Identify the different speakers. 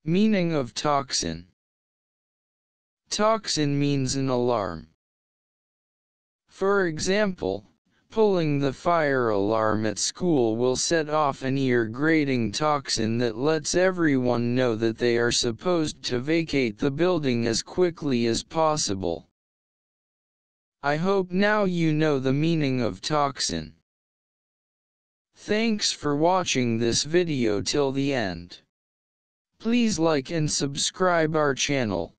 Speaker 1: Meaning of tocsin. Tocsin means an alarm. For example, pulling the fire alarm at school will set off an ear-grating tocsin that lets everyone know that they are supposed to vacate the building as quickly as possible. I hope now you know the meaning of tocsin. Thanks for watching this video till the end. Please like and subscribe our channel.